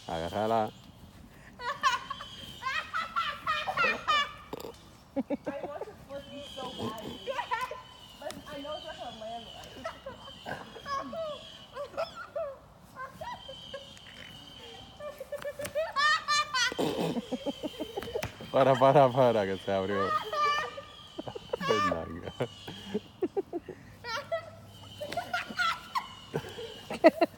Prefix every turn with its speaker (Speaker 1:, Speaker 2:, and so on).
Speaker 1: Agárrala.
Speaker 2: I want to flip you so badly. But I know it's not gonna land right.
Speaker 1: Para, que se abrió. Venga.